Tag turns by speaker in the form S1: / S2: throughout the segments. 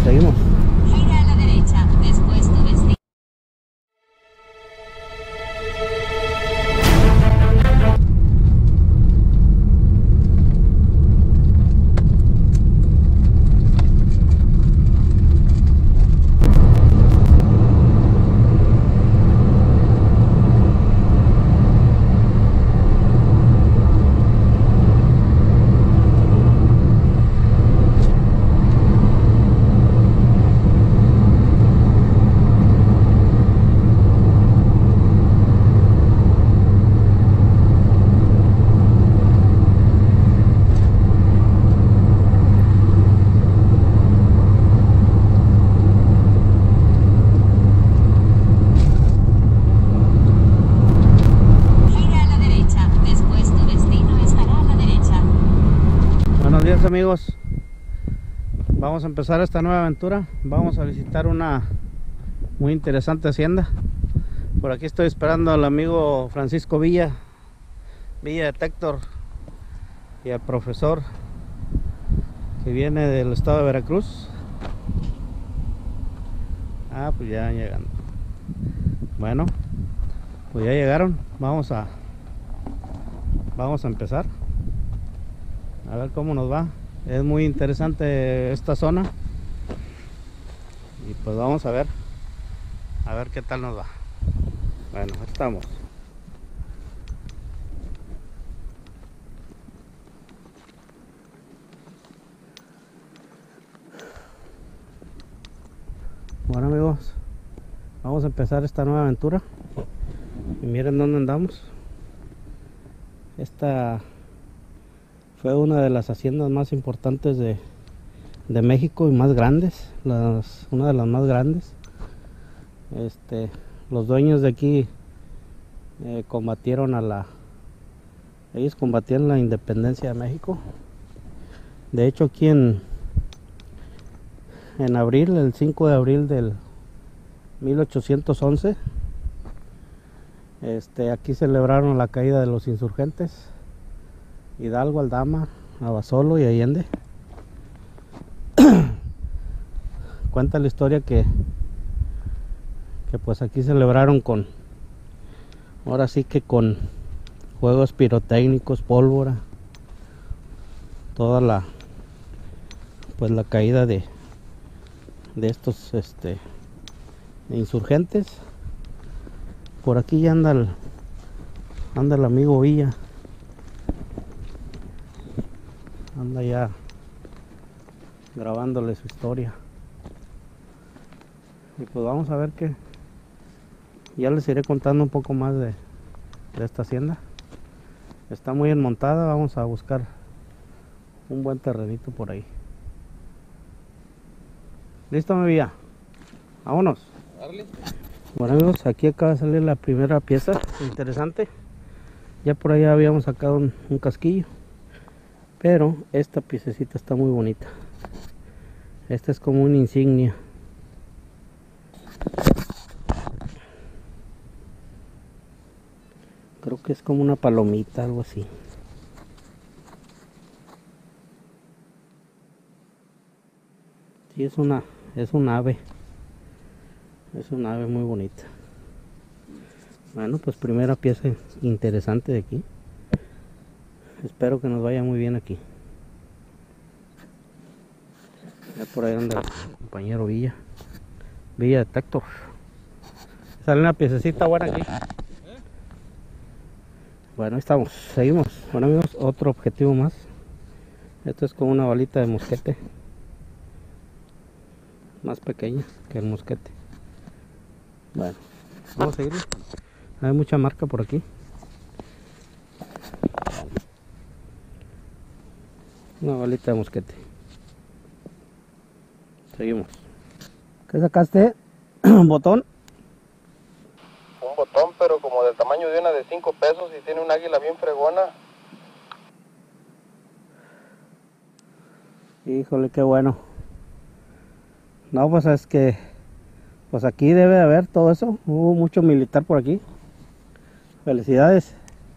S1: seguimos.
S2: Gira a la derecha, después tu destino.
S1: Buenos días amigos, vamos a empezar esta nueva aventura. Vamos a visitar una muy interesante hacienda. Por aquí estoy esperando al amigo Francisco Villa Detector, y al profesor que viene del estado de Veracruz. Pues ya llegando. Bueno, pues ya llegaron. Vamos a empezar a ver cómo nos va. Es muy interesante esta zona y pues vamos a ver qué tal nos va. Bueno, estamos. Bueno amigos, vamos a empezar esta nueva aventura y miren dónde andamos. Esta fue una de las haciendas más importantes de México y más grandes, una de las más grandes. Los dueños de aquí combatieron ellos combatían la independencia de México. De hecho aquí en abril, el 5 de abril del 1811, aquí celebraron la caída de los insurgentes Hidalgo, Aldama, Abasolo y Allende. Cuenta la historia que pues aquí celebraron ahora sí que con juegos pirotécnicos, pólvora, toda la caída de estos insurgentes. Por aquí ya anda el amigo Villa, anda ya grabándole su historia. Y pues vamos a ver que ya les iré contando un poco más de esta hacienda. Está muy enmontada, vamos a buscar un buen terrenito por ahí. ¿Listo, mi Villa? Vámonos.
S3: Darle.
S1: Bueno amigos, aquí acaba de salir la primera pieza interesante. Ya por allá habíamos sacado un casquillo, pero esta piececita está muy bonita. Esta es como una insignia. Creo que es como una palomita, algo así. Sí, es un ave. Es un ave muy bonita. Bueno, pues primera pieza interesante de aquí. Espero que nos vaya muy bien aquí. Ya por ahí anda el compañero Villa Detector. Sale una piececita buena aquí. Bueno, ahí estamos, seguimos. Bueno amigos, otro objetivo más. Esto es como una balita de mosquete, más pequeña que el mosquete. Bueno, vamos a seguir. Hay mucha marca por aquí. Una balita de mosquete. Seguimos. ¿Qué sacaste? ¿Un botón?
S3: Un botón, pero como del tamaño de una de 5 pesos y tiene un águila bien fregona.
S1: Híjole, qué bueno. No, pues es que pues aquí debe de haber todo eso. Hubo mucho militar por aquí. Felicidades.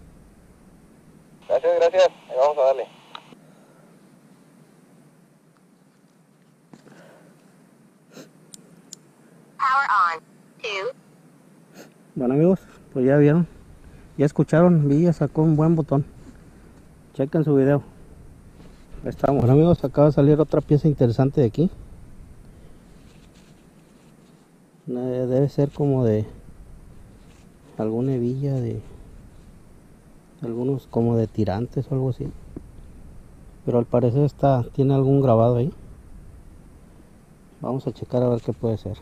S3: Gracias. Ahí vamos a darle.
S1: Bueno amigos, pues ya vieron, ya escucharon, Villa sacó un buen botón. Chequen su video. Ahí estamos. Bueno amigos, acaba de salir otra pieza interesante de aquí. Debe ser como de alguna hebilla de algunos como de tirantes o algo así, pero al parecer tiene algún grabado ahí. Vamos a checar a ver qué puede ser.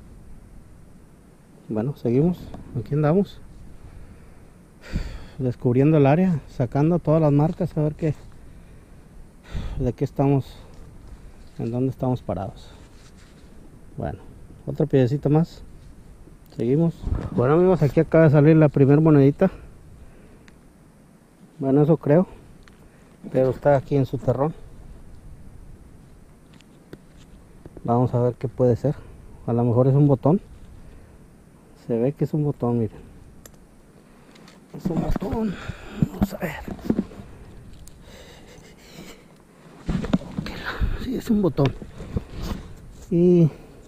S1: Bueno, seguimos, aquí andamos descubriendo el área, sacando todas las marcas, a ver de qué estamos, en dónde estamos parados. Bueno, otra piecita más. Seguimos. Bueno amigos, aquí acaba de salir la primera monedita. Bueno, eso creo, pero está aquí en su terrón. Vamos a ver qué puede ser. A lo mejor es un botón. Se ve que es un botón, miren. Es un botón. Vamos a ver. Sí, es un botón. Y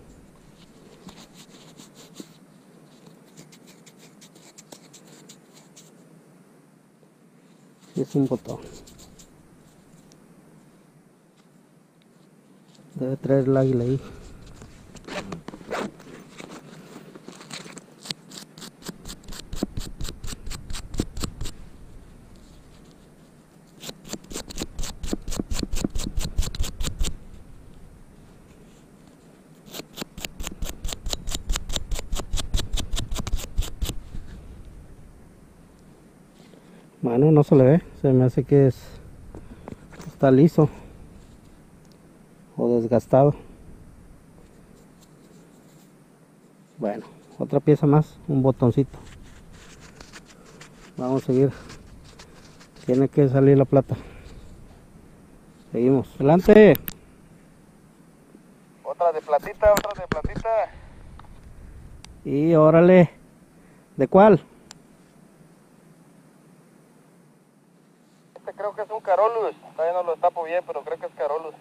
S1: es un botón. Debe traer el águila ahí. Bueno, no se le ve, se me hace que está liso o desgastado. Bueno, otra pieza más, un botoncito. Vamos a seguir. Tiene que salir la plata. Seguimos. Adelante.
S3: Otra de platita, otra de platita.
S1: Y órale. ¿De cuál?
S3: Este creo que es un Carolus. Todavía no lo destapo bien, pero creo que es Carolus.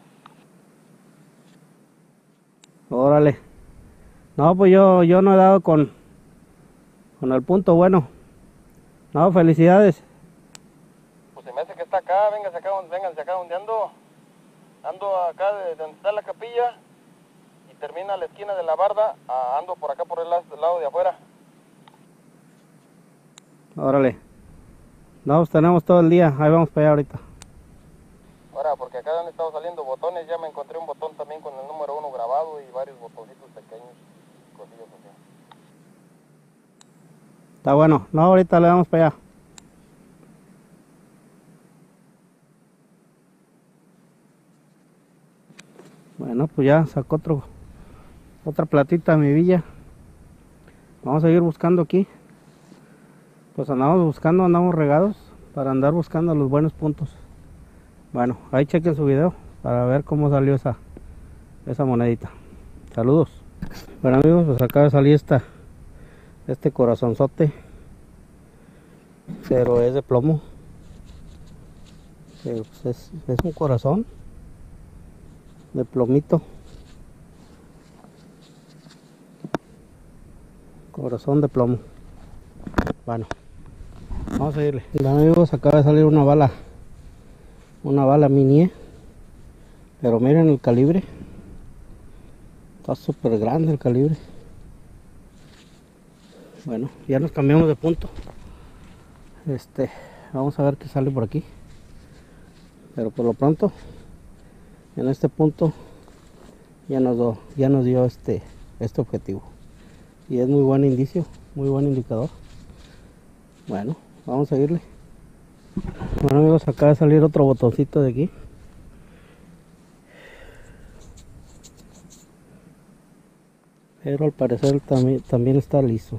S1: Órale. No, pues yo no he dado con el punto bueno. No, felicidades.
S3: Pues se me hace que está acá, véngase acá donde ando. Ando acá de donde está la capilla y termina la esquina de la barda. Ando por acá por el lado de afuera.
S1: Órale. No, pues tenemos todo el día. Ahí vamos para allá ahorita.
S3: Ahora, porque acá han estado saliendo botones, ya me encontré un botón también con el número 1 grabado y varios botoncitos pequeños, cosillas así.
S1: Está bueno. No, ahorita le damos para allá. Bueno, pues ya sacó otra platita a mi Villa. Vamos a seguir buscando aquí. Pues andamos regados para andar buscando los buenos puntos. Bueno, ahí chequen su video para ver cómo salió esa monedita. Saludos. Bueno amigos, pues acaba de salir este corazonzote, pero es de plomo. Pero pues es un corazón de plomito. Corazón de plomo. Bueno, vamos a irle. Bueno amigos, acaba de salir una bala mini, pero miren el calibre. Está súper grande el calibre. Bueno, ya nos cambiamos de punto. Vamos a ver qué sale por aquí. Pero por lo pronto, en este punto ya nos dio este objetivo. Y es muy buen indicio, muy buen indicador. Bueno, vamos a seguirle. Bueno amigos, acaba de salir otro botoncito de aquí. Pero al parecer también está liso.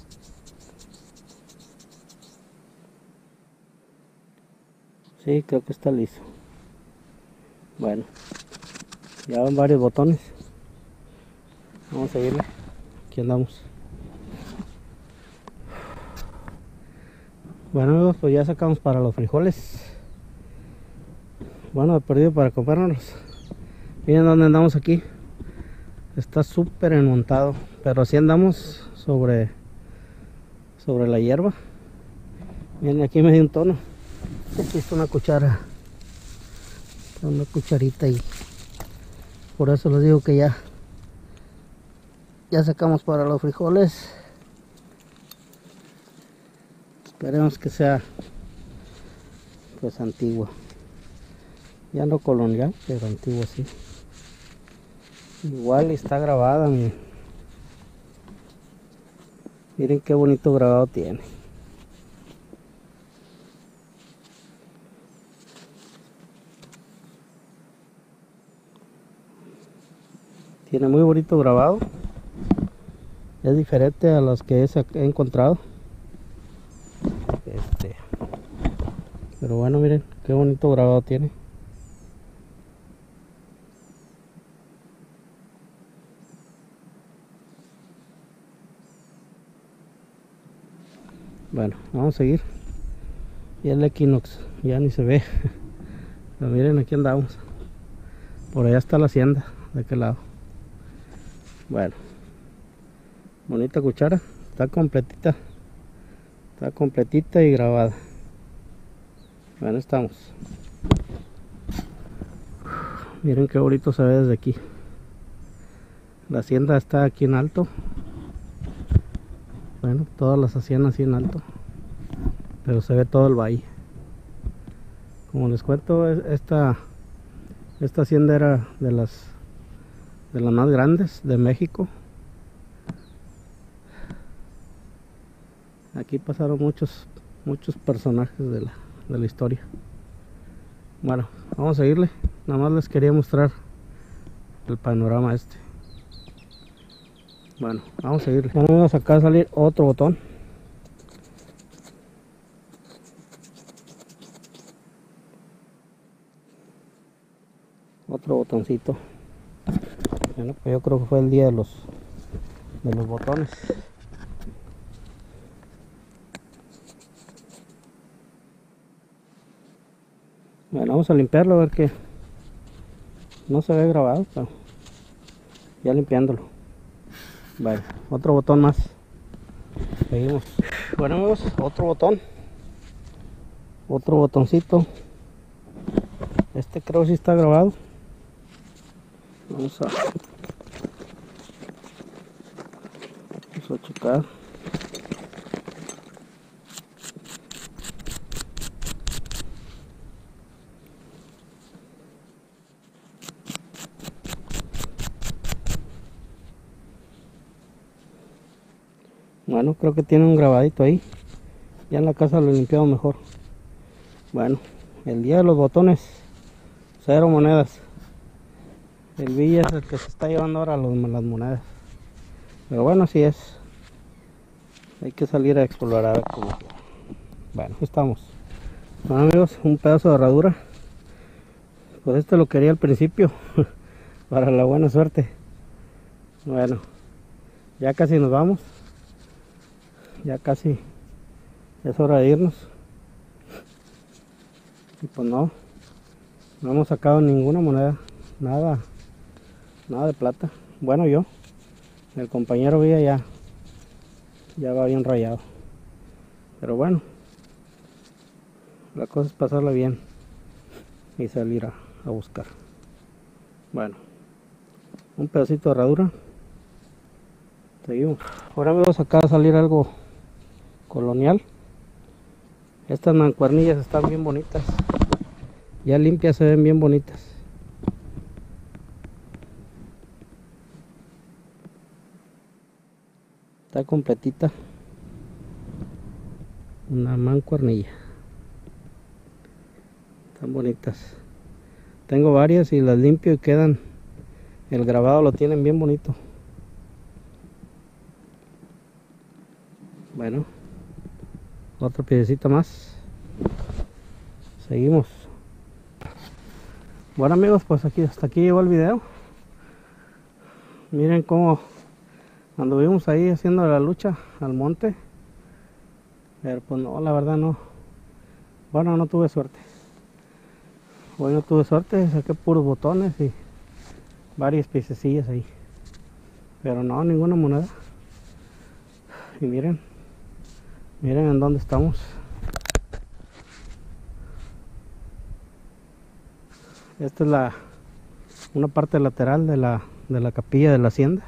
S1: Sí, creo que está liso. Bueno, ya van varios botones. Vamos a seguirle. Aquí andamos. Bueno amigos, pues ya sacamos para los frijoles. Bueno, he perdido para comprárnoslos. Miren dónde andamos aquí. Está súper enmontado, pero así andamos sobre la hierba. Miren, aquí me dio un tono. Aquí está una cuchara, una cucharita, y por eso les digo que ya sacamos para los frijoles. Esperemos que sea pues antiguo, ya no colonial, pero antiguo sí. Igual está grabada, miren qué bonito grabado tiene. Tiene muy bonito grabado. Es diferente a los que he encontrado. Pero bueno, miren qué bonito grabado tiene. Bueno, vamos a seguir. Y el Equinox ya ni se ve. Pero miren, aquí andamos. Por allá está la hacienda, de aquel lado. Bueno, bonita cuchara, está completita y grabada. Bueno, estamos. Miren qué bonito se ve desde aquí. La hacienda está aquí en alto. Bueno, todas las haciendas así en alto, pero se ve todo el valle. Como les cuento, esta hacienda era de las más grandes de México. Aquí pasaron muchos personajes de la historia. Bueno, vamos a seguirle. Nada más les quería mostrar el panorama este. Bueno, vamos a seguirle. Bueno, vamos acá a salir otro botón. Otro botoncito. Bueno, pues yo creo que fue el día de los botones. Bueno, vamos a limpiarlo a ver que no se ve grabado, pero ya limpiándolo. Bueno, otro botón más. Seguimos. Bueno, amigos, otro botón. Otro botoncito. Este creo que sí está grabado. Vamos a checar. Bueno, creo que tiene un grabadito ahí. Ya en la casa lo he limpiado mejor. Bueno, el día de los botones, 0 monedas. El Villa es el que se está llevando ahora las monedas. Pero bueno, así es. Hay que salir a explorar como. Bueno, estamos. Bueno, amigos, un pedazo de herradura. Pues este lo quería al principio. Para la buena suerte. Bueno, ya casi nos vamos. Ya casi es hora de irnos. Y pues no hemos sacado ninguna moneda. Nada de plata. Bueno, el compañero Villa ya va bien rayado. Pero bueno, la cosa es pasarla bien y salir a buscar. Bueno, un pedacito de herradura. Seguimos. Ahora vamos acá a salir algo colonial. Estas mancuernillas están bien bonitas. Ya limpias, se ven bien bonitas. Está completita. Una mancuernilla. Están bonitas. Tengo varias y las limpio y quedan. El grabado lo tienen bien bonito. Bueno, otra piecita más. Seguimos. Bueno, amigos, pues hasta aquí llegó el video. Miren cómo anduvimos ahí haciendo la lucha al monte. Pero pues no, la verdad no. Bueno, no tuve suerte. Hoy no tuve suerte, saqué puros botones y varias piececillas ahí. pero no, ninguna moneda. Y miren en dónde estamos. Esta es una parte lateral de la capilla de la hacienda.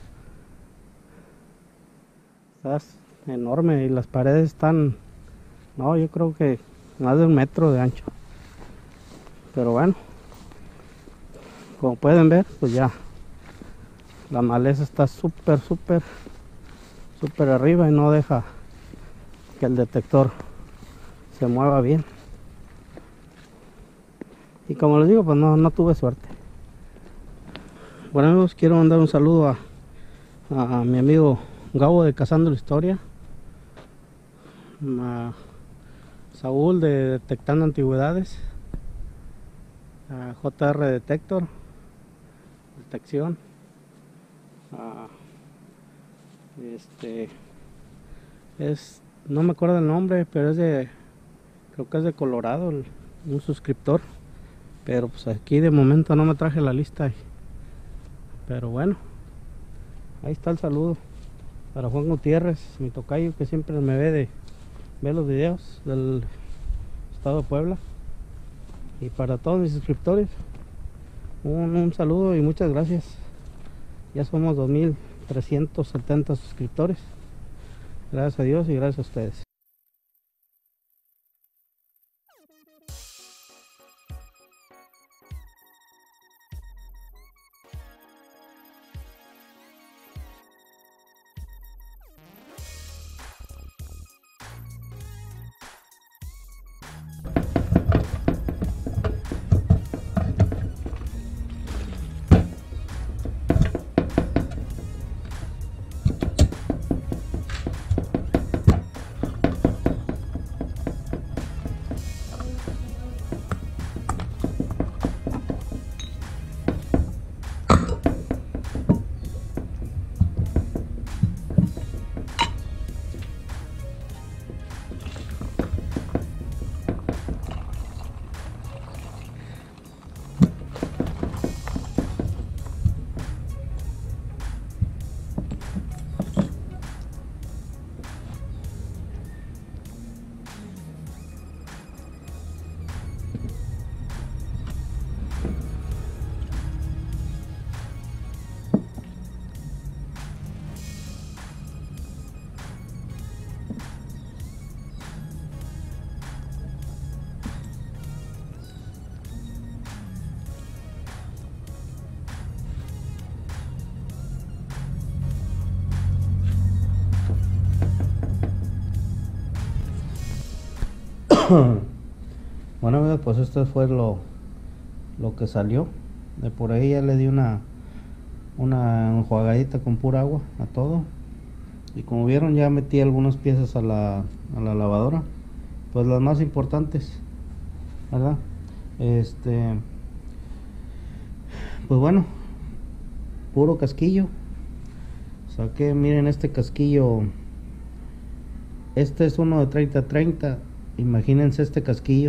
S1: Está enorme y las paredes están, no, yo creo que más de 1 metro de ancho. Pero bueno, como pueden ver, pues ya la maleza está súper arriba y no deja que el detector se mueva bien. Y como les digo, pues no tuve suerte. Bueno amigos, quiero mandar un saludo a mi amigo Gabo de Cazando la Historia, a Saúl de Detectando Antigüedades, a JR Detector, Detección, no me acuerdo el nombre, pero creo que es de Colorado, un suscriptor. Pero pues aquí de momento no me traje la lista. Pero bueno, ahí está el saludo para Juan Gutiérrez, mi tocayo, que siempre me ve los videos del estado de Puebla. Y para todos mis suscriptores, un saludo y muchas gracias. Ya somos 2370 suscriptores. Gracias a Dios y gracias a ustedes. Bueno amigos, pues esto fue lo que salió. De por ahí ya le di una enjuagadita con pura agua a todo. Y como vieron, ya metí algunas piezas a la lavadora, pues las más importantes, ¿verdad? Pues bueno, puro casquillo. Saqué, miren este casquillo. Este es uno de 30-30. Imagínense este casquillo.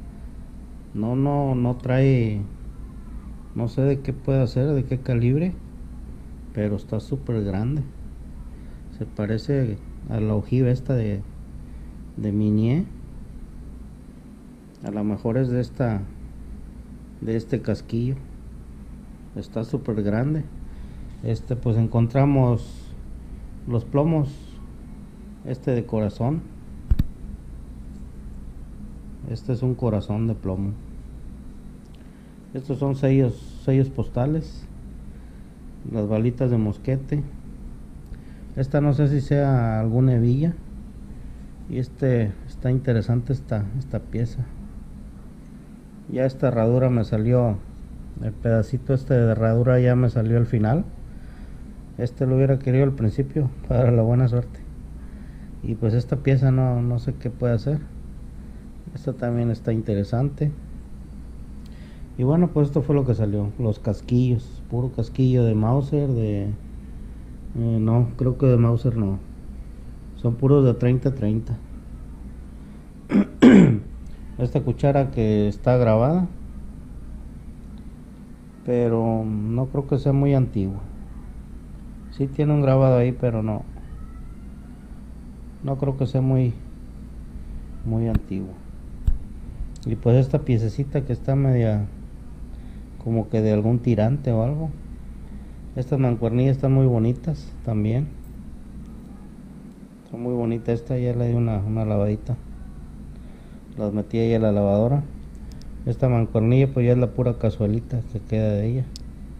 S1: No trae, no sé de qué puede hacer, de qué calibre, pero está súper grande. Se parece a la ojiva esta de Minié. A lo mejor es de este casquillo. Está súper grande. Pues encontramos los plomos, de corazón. Este es un corazón de plomo. Estos son sellos postales. Las balitas de mosquete. Esta no sé si sea alguna hebilla. Y está interesante esta pieza. Ya esta herradura me salió, el pedacito de herradura ya me salió al final. Lo hubiera querido al principio para la buena suerte. Y pues esta pieza no sé qué puede hacer. Esta también está interesante. Y bueno, pues esto fue lo que salió. Los casquillos, puro casquillo de Mauser, no, creo que de Mauser no. Son puros de 30-30. Esta cuchara que está grabada, pero no creo que sea muy antigua. Sí tiene un grabado ahí, pero no creo que sea muy antiguo. Y pues esta piececita que está media como que de algún tirante o algo. Estas mancuernillas están muy bonitas también. Está muy bonita esta, ya le di una lavadita. Las metí ahí a la lavadora. Esta mancuernilla pues ya es la pura cazuelita que queda de ella.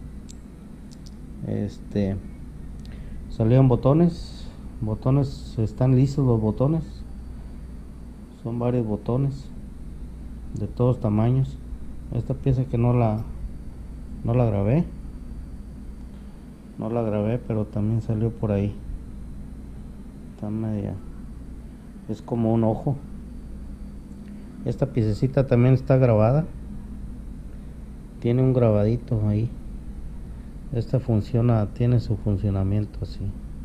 S1: Salieron botones, están lisos los botones. Son varios botones de todos tamaños. Esta pieza que no la grabé, pero también salió por ahí. Está media, es como un ojo. Esta piececita también está grabada, tiene un grabadito ahí. Esta funciona, tiene su funcionamiento así.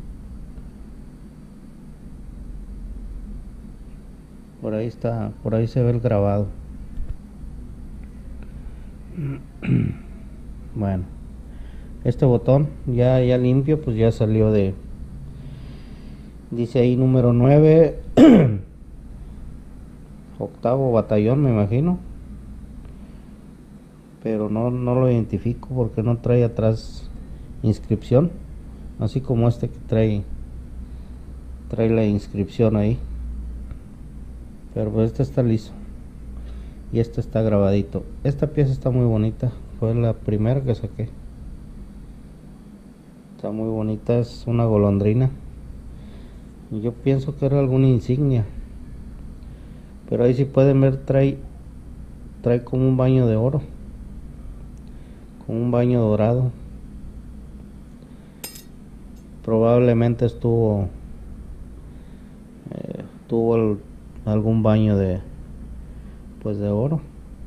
S1: Por ahí está, por ahí se ve el grabado. Bueno, este botón ya limpio, pues ya salió de, dice ahí número 9, octavo batallón, me imagino, pero no lo identifico porque no trae atrás inscripción, así como este que trae la inscripción ahí. Pero pues este está liso y este está grabadito. Esta pieza está muy bonita, fue la primera que saqué. Está muy bonita, es una golondrina. Yo pienso que era alguna insignia, pero ahí si pueden ver trae como un baño de oro, como un baño dorado. Probablemente tuvo algún baño de oro.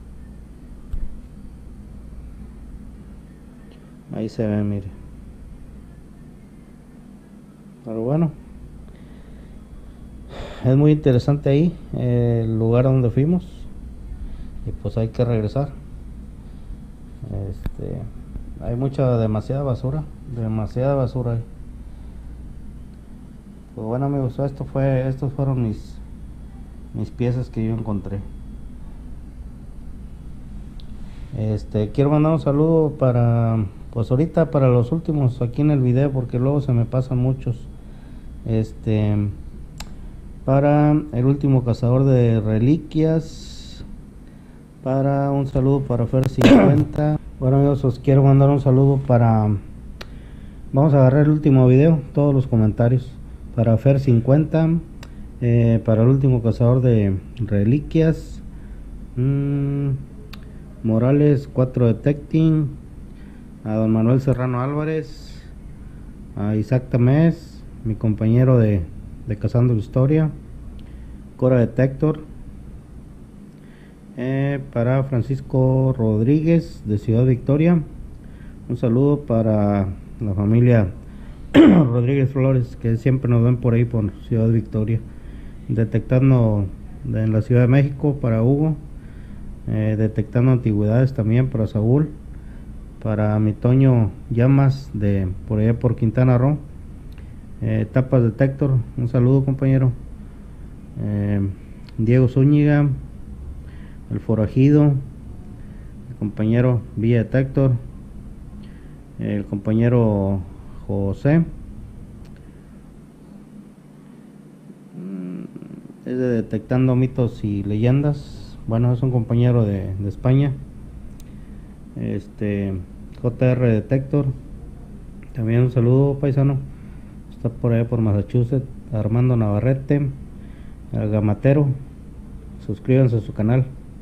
S1: Ahí se ve, mire. Pero bueno, es muy interesante ahí el lugar donde fuimos, y pues hay que regresar. Hay demasiada basura ahí. Pues bueno, amigos, estos fueron mis piezas que yo encontré. Quiero mandar un saludo para, pues ahorita para los últimos aquí en el video, porque luego se me pasan muchos. Para el último cazador de reliquias, para un saludo para Fer 50. Bueno, amigos, os quiero mandar un saludo para, vamos a agarrar el último video, todos los comentarios, para Fer 50, para el último cazador de reliquias, Morales 4 Detecting, a don Manuel Serrano Álvarez, a Isaac Tamés, mi compañero de Cazando la Historia, Cora Detector, para Francisco Rodríguez de Ciudad Victoria. Un saludo para la familia Rodríguez Flores, que siempre nos ven por ahí por Ciudad Victoria. Detectando en la Ciudad de México para Hugo, detectando antigüedades también para Saúl, para mi Toño Llamas de por allá por Quintana Roo. Tapas Detector, un saludo, compañero. Diego Zúñiga, el Forajido, el compañero Villa Detector, el compañero José, es de Detectando Mitos y Leyendas. Bueno, es un compañero de España. JR Detector, también un saludo, paisano. Está por allá por Massachusetts. Armando Navarrete, el Gamatero, suscríbanse a su canal.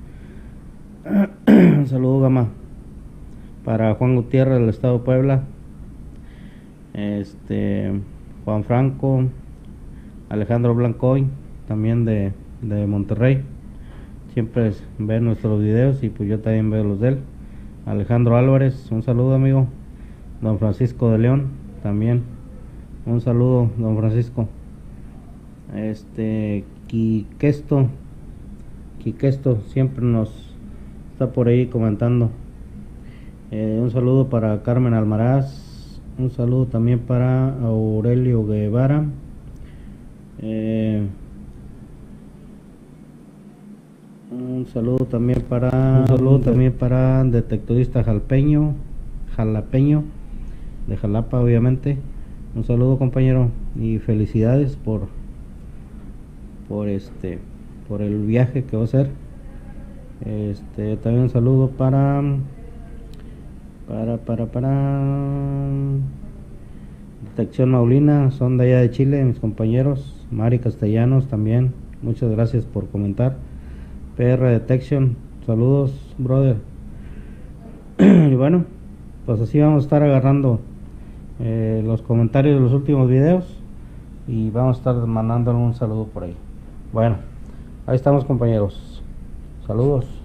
S1: Un saludo, Gama. Para Juan Gutiérrez del estado de Puebla, Juan Franco, Alejandro Blancoy, también de Monterrey. Siempre ve nuestros videos y pues yo también veo los de él. Alejandro Álvarez, un saludo, amigo. Don Francisco de León, también un saludo, don Francisco. Quiquesto siempre nos está por ahí comentando. Un saludo para Carmen Almaraz, Un saludo también para Aurelio Guevara. Un saludo también para detectorista jalapeño de Jalapa, obviamente. Un saludo, compañero, y felicidades por el viaje que va a hacer. También un saludo para Detección Maulina, son de allá de Chile, mis compañeros. Mari Castellanos también, muchas gracias por comentar. PR Detection, saludos, brother. Y bueno, pues así vamos a estar agarrando los comentarios de los últimos videos y vamos a estar mandando un saludo por ahí. Bueno, ahí estamos, compañeros. Saludos.